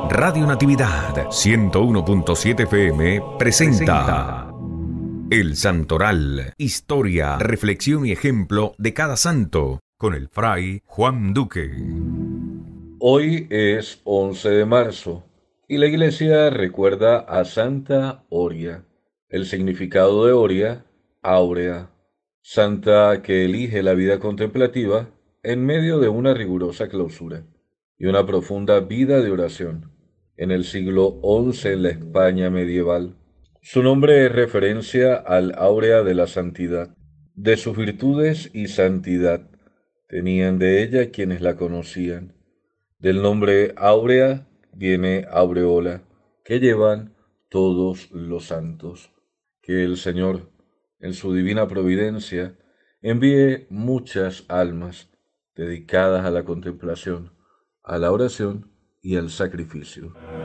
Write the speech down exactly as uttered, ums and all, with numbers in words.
Radio Natividad ciento uno punto siete F M presenta El Santoral, historia, reflexión y ejemplo de cada santo, con el fray Juan Duque. Hoy es once de marzo y la iglesia recuerda a Santa Oria. El significado de Oria, áurea, santa que elige la vida contemplativa en medio de una rigurosa clausura y una profunda vida de oración en el siglo once en la España medieval. Su nombre es referencia al áurea de la santidad, de sus virtudes y santidad. Tenían de ella quienes la conocían. Del nombre áurea viene aureola, que llevan todos los santos. Que el Señor, en su divina providencia, envíe muchas almas dedicadas a la contemplación, a la oración y al sacrificio.